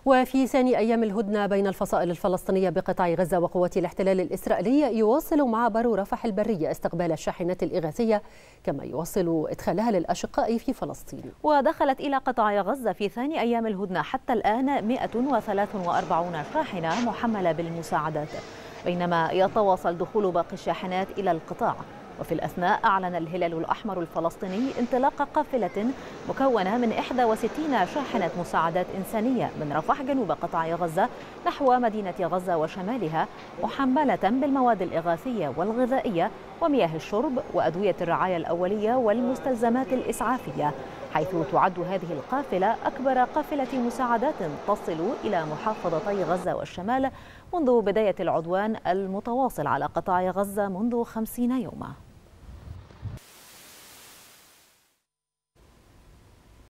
وفي ثاني أيام الهدنة بين الفصائل الفلسطينية بقطاع غزة وقوات الاحتلال الإسرائيلي، يواصل معبر رفح البري استقبال الشاحنات الإغاثية، كما يواصل إدخالها للأشقاء في فلسطين. ودخلت إلى قطاع غزة في ثاني أيام الهدنة حتى الآن 143 شاحنة محملة بالمساعدات، بينما يتواصل دخول باقي الشاحنات إلى القطاع. وفي الأثناء أعلن الهلال الأحمر الفلسطيني انطلاق قافلة مكونة من 61 شاحنة مساعدات إنسانية من رفح جنوب قطاع غزة نحو مدينة غزة وشمالها، محملة بالمواد الإغاثية والغذائية ومياه الشرب وأدوية الرعاية الأولية والمستلزمات الإسعافية، حيث تعد هذه القافلة أكبر قافلة مساعدات تصل إلى محافظتي غزة والشمال منذ بداية العدوان المتواصل على قطاع غزة منذ 50 يوما.